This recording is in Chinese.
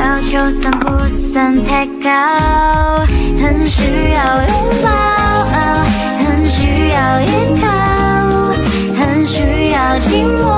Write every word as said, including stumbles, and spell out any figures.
要求算不算太高？很需要拥抱，很需要依靠，很需要寂寞。